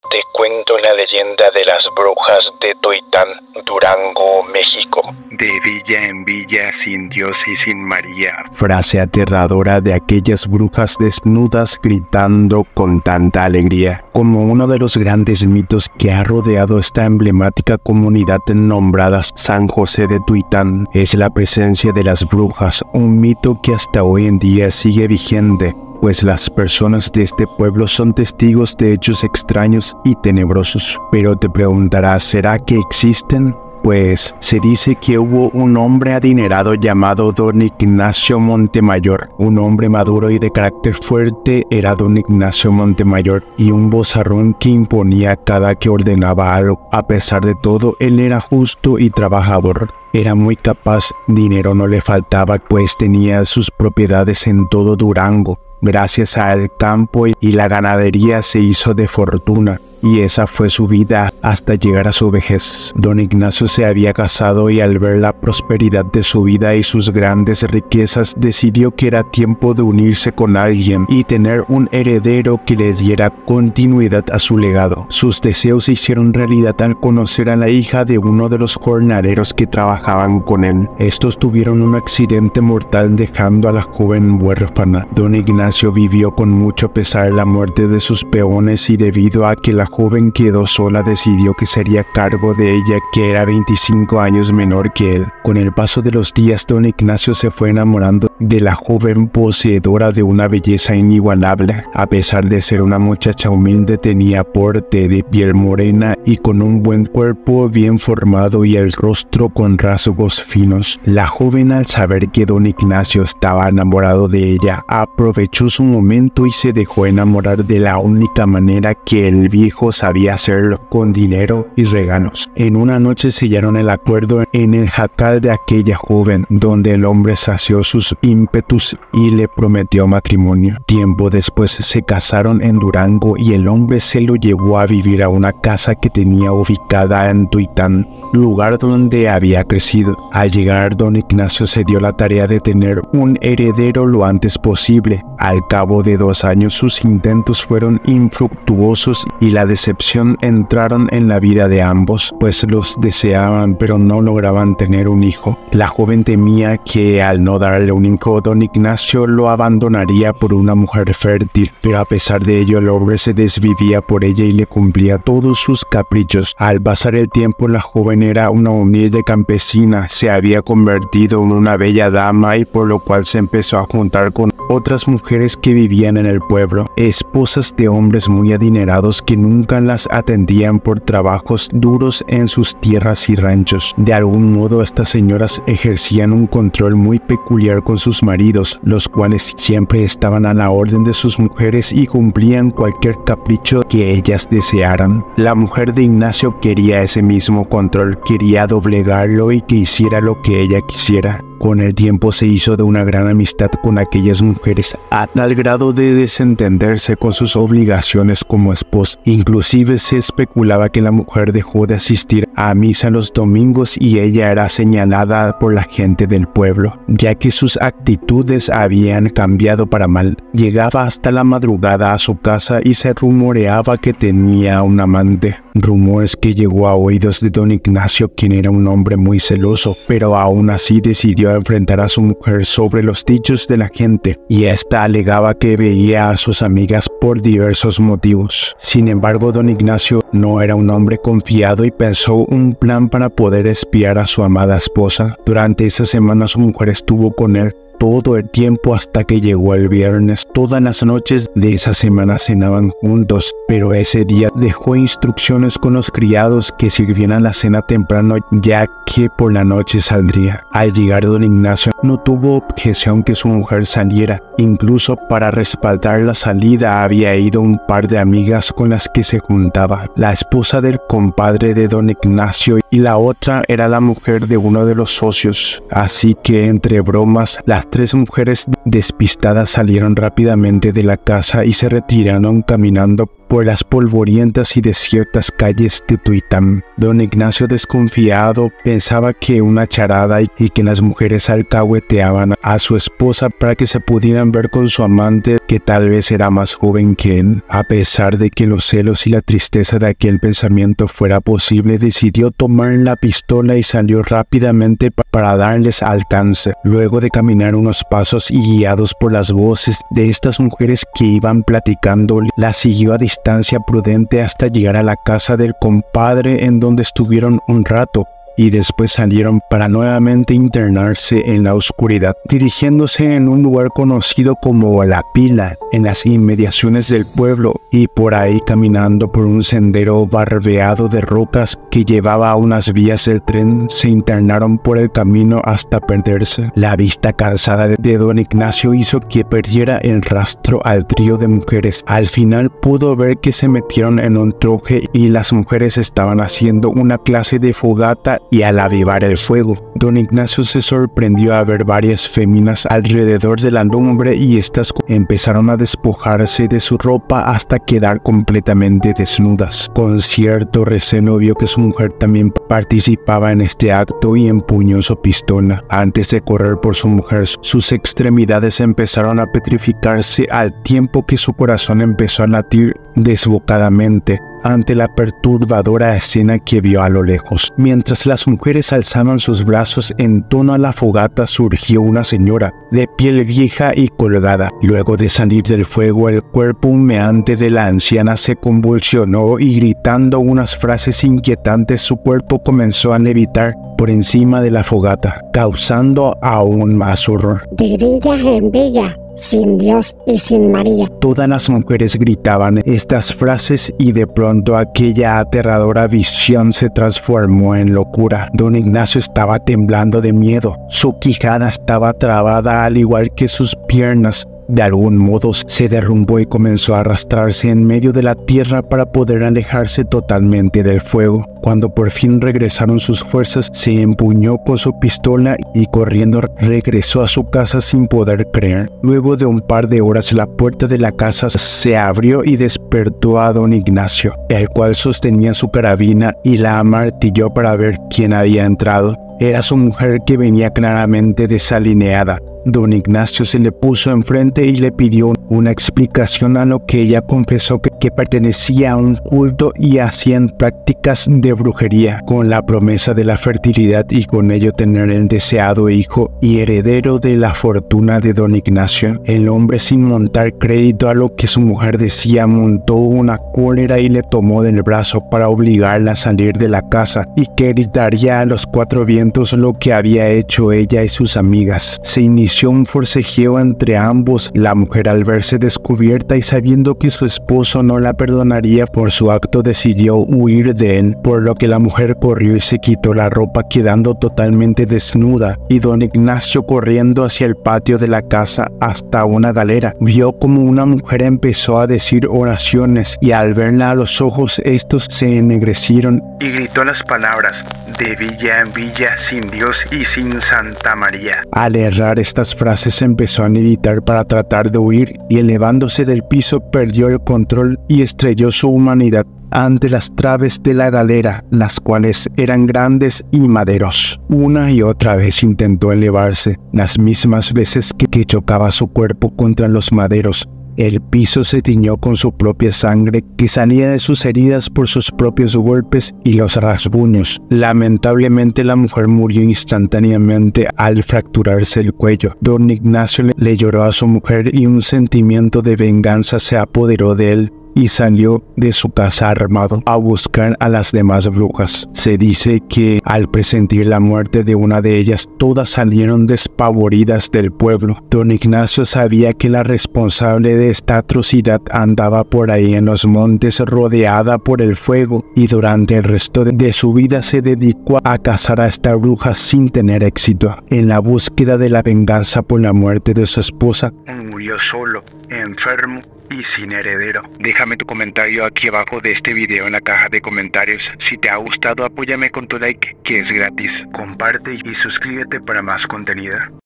Te cuento la leyenda de las brujas de Toitán, Durango, México. De villa en villa, sin Dios y sin María. Frase aterradora de aquellas brujas desnudas gritando con tanta alegría. Como uno de los grandes mitos que ha rodeado esta emblemática comunidad nombrada San José de Toitán es la presencia de las brujas, un mito que hasta hoy en día sigue vigente, pues las personas de este pueblo son testigos de hechos extraños y tenebrosos. Pero te preguntarás, ¿será que existen? Pues se dice que hubo un hombre adinerado llamado Don Ignacio Montemayor. Un hombre maduro y de carácter fuerte era Don Ignacio Montemayor, y un vozarrón que imponía cada que ordenaba algo. A pesar de todo, él era justo y trabajador. Era muy capaz, dinero no le faltaba, pues tenía sus propiedades en todo Durango. Gracias al campo y la ganadería se hizo de fortuna, y esa fue su vida hasta llegar a su vejez. Don Ignacio se había casado y al ver la prosperidad de su vida y sus grandes riquezas decidió que era tiempo de unirse con alguien y tener un heredero que le diera continuidad a su legado. Sus deseos se hicieron realidad al conocer a la hija de uno de los jornaleros que trabajaban con él. Estos tuvieron un accidente mortal dejando a la joven huérfana. Don Ignacio vivió con mucho pesar la muerte de sus peones, y debido a que la joven quedó sola decidió que sería cargo de ella, que era 25 años menor que él. Con el paso de los días, Don Ignacio se fue enamorando de la joven, poseedora de una belleza inigualable. A pesar de ser una muchacha humilde, tenía porte, de piel morena y con un buen cuerpo bien formado y el rostro con rasgos finos. La joven, al saber que Don Ignacio estaba enamorado de ella, aprovechó su momento y se dejó enamorar de la única manera que el viejo sabía hacerlo, con dinero y regalos. En una noche sellaron el acuerdo en el jacal de aquella joven, donde el hombre sació sus ímpetus y le prometió matrimonio. Tiempo después se casaron en Durango y el hombre se lo llevó a vivir a una casa que tenía ubicada en Toitán, lugar donde había crecido. Al llegar, Don Ignacio se dio la tarea de tener un heredero lo antes posible. Al cabo de 2 años sus intentos fueron infructuosos y la decepción entraron en la vida de ambos, pues los deseaban pero no lograban tener un hijo. La joven temía que al no darle un hijo, Don Ignacio lo abandonaría por una mujer fértil, pero a pesar de ello el hombre se desvivía por ella y le cumplía todos sus caprichos. Al pasar el tiempo, la joven era una humilde campesina, se había convertido en una bella dama, y por lo cual se empezó a juntar con otras mujeres que vivían en el pueblo, esposas de hombres muy adinerados que nunca las atendían por trabajos duros en sus tierras y ranchos. De algún modo, estas señoras ejercían un control muy peculiar con sus maridos, los cuales siempre estaban a la orden de sus mujeres y cumplían cualquier capricho que ellas desearan. La mujer de Ignacio quería ese mismo control, quería doblegarlo y que hiciera lo que ella quisiera. Con el tiempo se hizo de una gran amistad con aquellas mujeres, a tal grado de desentenderse con sus obligaciones como esposa. Inclusive se especulaba que la mujer dejó de asistir a misa los domingos y ella era señalada por la gente del pueblo, ya que sus actitudes habían cambiado para mal. Llegaba hasta la madrugada a su casa y se rumoreaba que tenía un amante. Rumores que llegó a oídos de Don Ignacio, quien era un hombre muy celoso, pero aún así decidió enfrentar a su mujer sobre los dichos de la gente, y ésta alegaba que veía a sus amigas por diversos motivos. Sin embargo, Don Ignacio no era un hombre confiado y pensó un plan para poder espiar a su amada esposa. Durante esa semana su mujer estuvo con él todo el tiempo hasta que llegó el viernes. Todas las noches de esa semana cenaban juntos, pero ese día dejó instrucciones con los criados que sirvieran la cena temprano, ya que por la noche saldría. Al llegar, Don Ignacio no tuvo objeción que su mujer saliera. Incluso para respaldar la salida había ido un par de amigas con las que se juntaba. La esposa del compadre de Don Ignacio y la otra era la mujer de uno de los socios. Así que entre bromas, las tres mujeres despistadas salieron rápidamente de la casa y se retiraron caminando por las polvorientas y desiertas calles de Tuitán. Don Ignacio, desconfiado, pensaba que una charada y que las mujeres alcahueteaban a su esposa para que se pudieran ver con su amante, que tal vez era más joven que él. A pesar de que los celos y la tristeza de aquel pensamiento fuera posible, decidió tomar la pistola y salió rápidamente para darles alcance. Luego de caminar unos pasos y guiados por las voces de estas mujeres que iban platicando, la siguió a distancia prudente hasta llegar a la casa del compadre, en donde estuvieron un rato y después salieron para nuevamente internarse en la oscuridad, dirigiéndose en un lugar conocido como La Pila, en las inmediaciones del pueblo, y por ahí caminando por un sendero barbeado de rocas que llevaba a unas vías del tren, se internaron por el camino hasta perderse. La vista cansada de don Ignacio hizo que perdiera el rastro al trío de mujeres. Al final pudo ver que se metieron en un troje y las mujeres estaban haciendo una clase de fogata, y al avivar el fuego, don Ignacio se sorprendió a ver varias féminas alrededor de la lumbre, y estas empezaron a despojarse de su ropa hasta quedar completamente desnudas. Con cierto recelo vio que su mujer también participaba en este acto y empuñó su pistola. Antes de correr por su mujer, sus extremidades empezaron a petrificarse al tiempo que su corazón empezó a latir desbocadamente ante la perturbadora escena que vio a lo lejos. Mientras las mujeres alzaban sus brazos en torno a la fogata, surgió una señora de piel vieja y colgada. Luego de salir del fuego, el cuerpo humeante de la anciana se convulsionó y, gritando unas frases inquietantes, su cuerpo comenzó a levitar por encima de la fogata, causando aún más horror. De villa en villa, sin Dios y sin María. Todas las mujeres gritaban estas frases y de pronto aquella aterradora visión se transformó en locura. Don Ignacio estaba temblando de miedo. Su quijada estaba trabada al igual que sus piernas. De algún modo se derrumbó y comenzó a arrastrarse en medio de la tierra para poder alejarse totalmente del fuego. Cuando por fin regresaron sus fuerzas, se empuñó con su pistola y corriendo regresó a su casa sin poder creer. Luego de un par de horas, la puerta de la casa se abrió y despertó a don Ignacio, el cual sostenía su carabina y la amartilló para ver quién había entrado. Era su mujer, que venía claramente desalineada. Don Ignacio se le puso enfrente y le pidió una explicación, a lo que ella confesó que pertenecía a un culto y hacían prácticas de brujería, con la promesa de la fertilidad y con ello tener el deseado hijo y heredero de la fortuna de don Ignacio. El hombre, sin montar crédito a lo que su mujer decía, montó una cólera y le tomó del brazo para obligarla a salir de la casa, y que gritaría a los cuatro vientos lo que había hecho ella y sus amigas. Se inició un forcejeo entre ambos. La mujer, al verse descubierta y sabiendo que su esposo no la perdonaría por su acto, decidió huir de él, por lo que la mujer corrió y se quitó la ropa, quedando totalmente desnuda, y don Ignacio, corriendo hacia el patio de la casa hasta una galera, vio como una mujer empezó a decir oraciones, y al verla a los ojos, estos se ennegrecieron Y gritó las palabras: de villa en villa, sin Dios y sin Santa María. Al errar estas frases, empezó a levitar para tratar de huir, y elevándose del piso perdió el control y estrelló su humanidad ante las traves de la galera, las cuales eran grandes y maderos. Una y otra vez intentó elevarse, las mismas veces que chocaba su cuerpo contra los maderos. El piso se tiñó con su propia sangre, que salía de sus heridas por sus propios golpes y los rasguños. Lamentablemente, la mujer murió instantáneamente al fracturarse el cuello. Don Ignacio le lloró a su mujer, y un sentimiento de venganza se apoderó de él, y salió de su casa armado a buscar a las demás brujas. Se dice que al presentir la muerte de una de ellas, todas salieron despavoridas del pueblo. Don Ignacio sabía que la responsable de esta atrocidad andaba por ahí en los montes, rodeada por el fuego, y durante el resto de su vida se dedicó a cazar a esta bruja sin tener éxito. En la búsqueda de la venganza por la muerte de su esposa, Murió solo, enfermo y sin heredero. Déjame tu comentario aquí abajo de este video en la caja de comentarios. Si te ha gustado, apóyame con tu like, que es gratis. Comparte y suscríbete para más contenido.